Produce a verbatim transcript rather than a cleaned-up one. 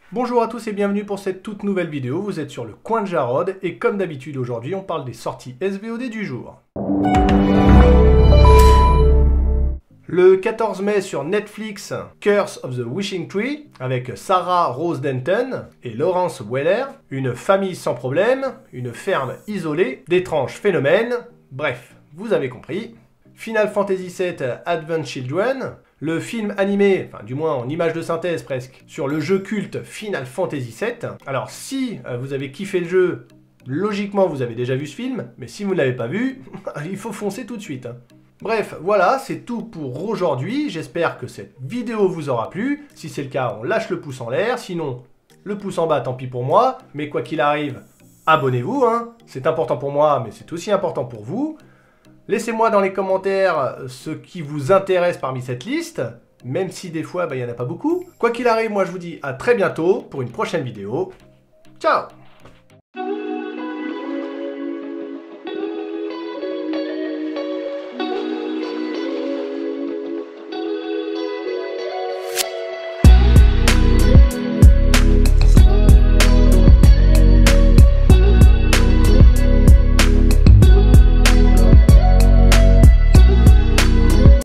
Bonjour à tous et bienvenue pour cette toute nouvelle vidéo, vous êtes sur le coin de Jarod et comme d'habitude aujourd'hui on parle des sorties S V O D du jour. Le quatorze mai sur Netflix, Curse of the Wishing Tree, avec Sarah Rose Denton et Laurence Weller, une famille sans problème, une ferme isolée, d'étranges phénomènes, bref, vous avez compris. Final Fantasy sept Advent Children, le film animé, enfin du moins en image de synthèse presque, sur le jeu culte Final Fantasy sept. Alors si euh, vous avez kiffé le jeu, logiquement vous avez déjà vu ce film, mais si vous ne l'avez pas vu, il faut foncer tout de suite. Bref, voilà, c'est tout pour aujourd'hui. J'espère que cette vidéo vous aura plu. Si c'est le cas, on lâche le pouce en l'air. Sinon, le pouce en bas, tant pis pour moi. Mais quoi qu'il arrive, abonnez-vous, hein. C'est important pour moi, mais c'est aussi important pour vous. Laissez-moi dans les commentaires ce qui vous intéresse parmi cette liste, même si des fois, bah, il n'y en a pas beaucoup. Quoi qu'il arrive, moi je vous dis à très bientôt pour une prochaine vidéo. Ciao!